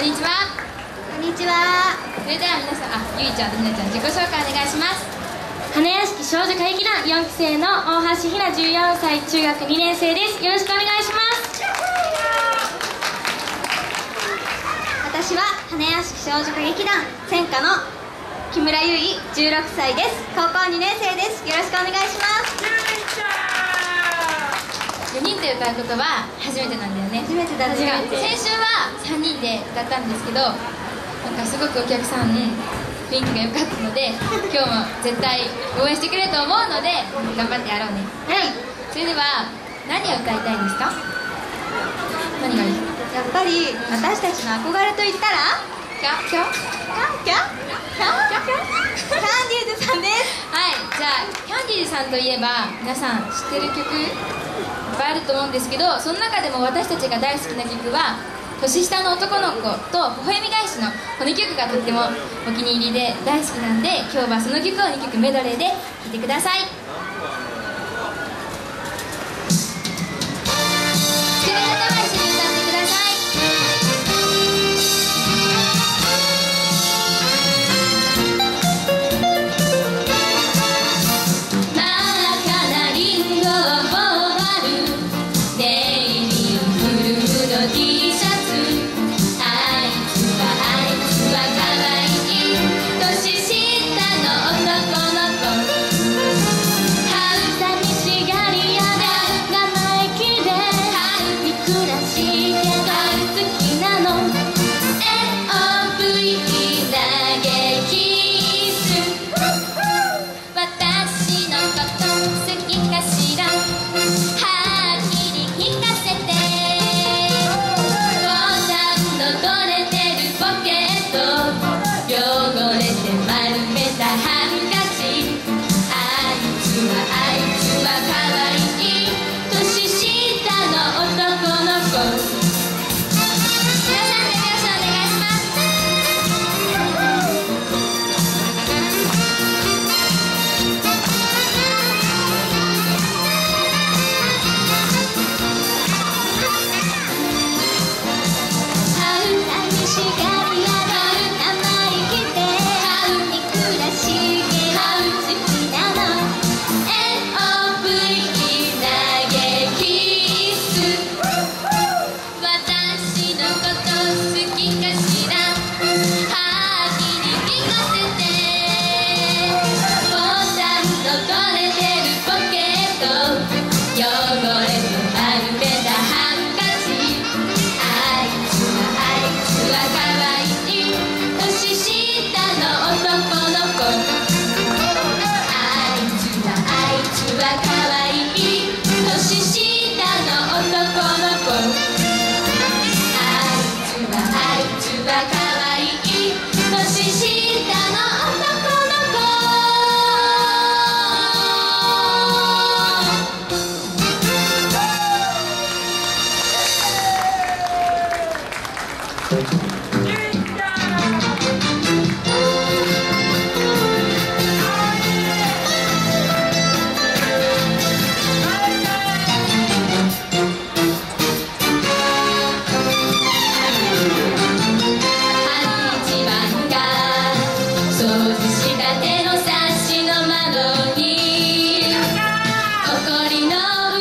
んにちは。 こんにちは。 それでは皆さん、ゆいちゃんとひなちゃん、自己紹介お願いします。 花屋敷少女歌劇団4期生の大橋ひな14歳、中学2年生です。よろしくお願いします。 私は花屋敷少女歌劇団専科の木村ゆい16歳です。高校2年生です。よろしくお願いします。 4人で歌うことは初めてなんだよね。 初めてだね。 先週は3人で歌ったんですけど、なんかすごくお客さん雰囲気が良かったので、今日も絶対応援してくれると思うので頑張ってやろうね。はい。それでは何を歌いたいですか？何がいい？ やっぱり私たちの憧れといったらキャンディーズさんです。 はい。じゃあキャンディーズさんといえば皆さん知ってる曲いっぱいあると思うんですけど、その中でも私たちが大好きな曲は年下の男の子と微笑み返しのこの曲がとってもお気に入りで大好きなんで、今日はその曲を2曲メドレーで聴いてください。好きな方は一緒に歌ってください。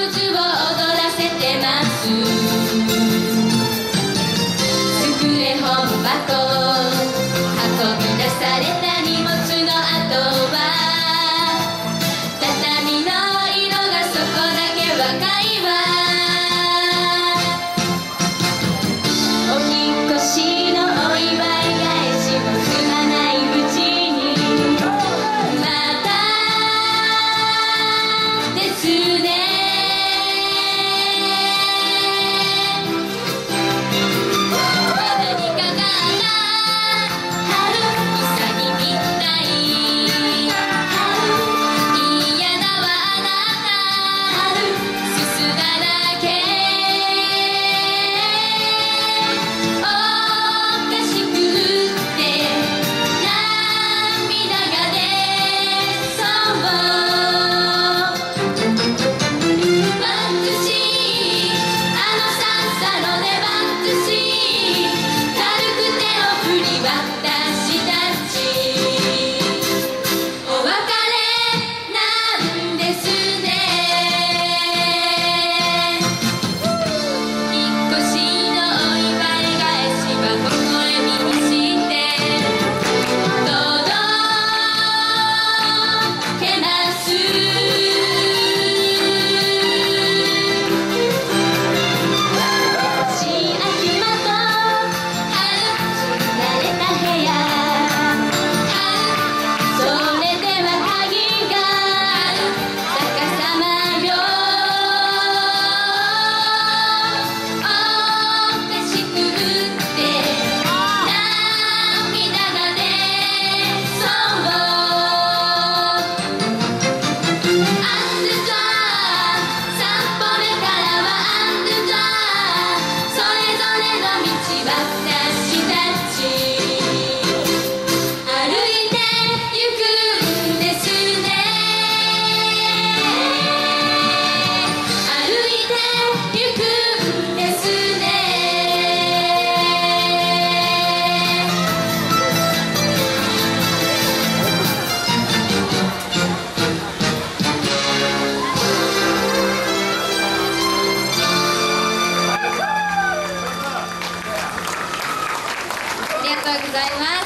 スクレホございます。